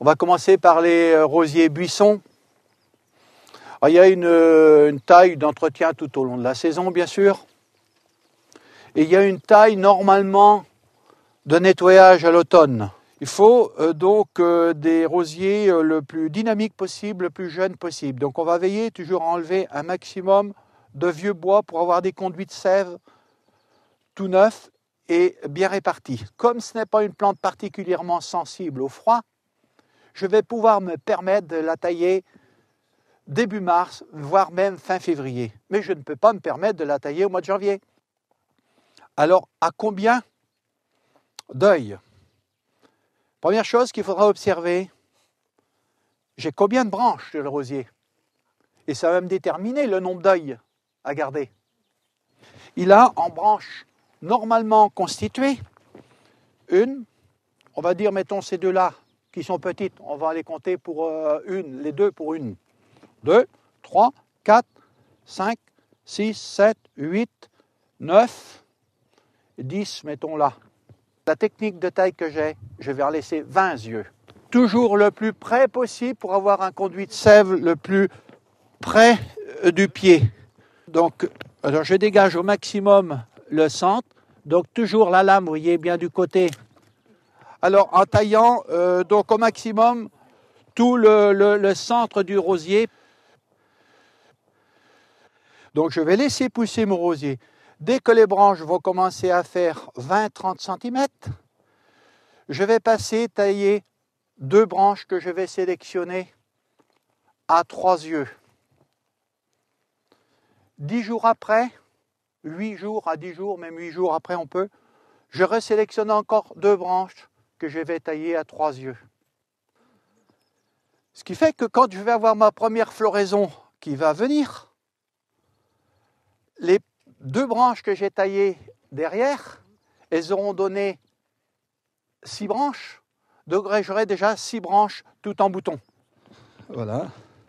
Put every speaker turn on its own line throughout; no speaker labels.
On va commencer par les rosiers buissons. Alors, il y a une taille d'entretien tout au long de la saison, bien sûr. Et il y a une taille normalement de nettoyage à l'automne. Il faut donc des rosiers le plus dynamiques possible, le plus jeunes possible. Donc on va veiller toujours à enlever un maximum de vieux bois pour avoir des conduits de sève tout neufs et bien répartis. Comme ce n'est pas une plante particulièrement sensible au froid, je vais pouvoir me permettre de la tailler début mars, voire même fin février. Mais je ne peux pas me permettre de la tailler au mois de janvier. Alors, à combien d'œils? Première chose qu'il faudra observer, j'ai combien de branches sur le rosier? Et ça va me déterminer le nombre d'œils à garder. Il a en branches normalement constituées une, on va dire, mettons ces deux-là, qui sont petites, on va les compter pour une, les deux pour une. 2, 3, 4, 5, 6, 7, 8, 9, 10, mettons là. La technique de taille que j'ai, je vais en laisser 20 yeux. Toujours le plus près possible pour avoir un conduit de sève le plus près du pied. Donc, alors je dégage au maximum le centre. Donc toujours la lame, vous voyez, bien du côté. Alors en taillant donc au maximum tout le centre du rosier. Donc je vais laisser pousser mon rosier. Dès que les branches vont commencer à faire 20-30 cm, je vais passer tailler deux branches que je vais sélectionner à 3 yeux. 10 jours après, 8 jours à 10 jours, même 8 jours après on peut, je resélectionne encore deux branches que je vais tailler à 3 yeux. Ce qui fait que quand je vais avoir ma première floraison qui va venir, les deux branches que j'ai taillées derrière, elles auront donné 6 branches, donc j'aurai déjà 6 branches tout en bouton. Voilà.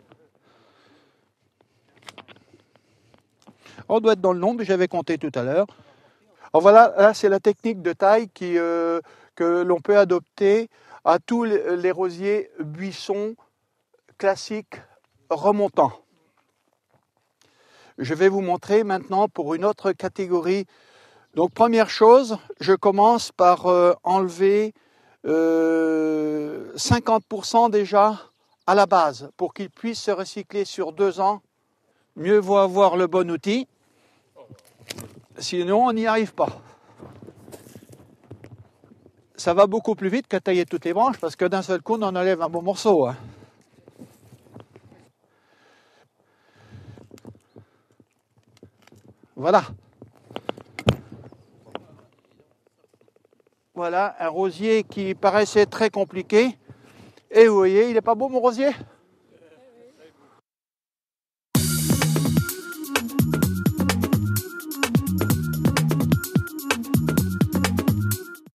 On doit être dans le nombre que j'avais compté tout à l'heure. Alors voilà, là c'est la technique de taille que l'on peut adopter à tous les rosiers buissons classiques remontants. Je vais vous montrer maintenant pour une autre catégorie. Donc première chose, je commence par enlever 50% déjà à la base pour qu'il puisse se recycler sur 2 ans. Mieux vaut avoir le bon outil, sinon on n'y arrive pas. Ça va beaucoup plus vite qu'à tailler toutes les branches parce que d'un seul coup on en enlève un bon morceau. Hein. Voilà. Voilà un rosier qui paraissait très compliqué. Et vous voyez, il n'est pas beau mon rosier ?